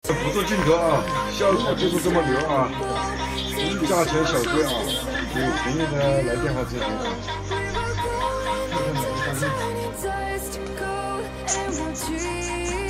捕捉镜头啊，效果就是这么牛啊！价钱小贵啊，有便宜的来电话咨询。看看哪个单位。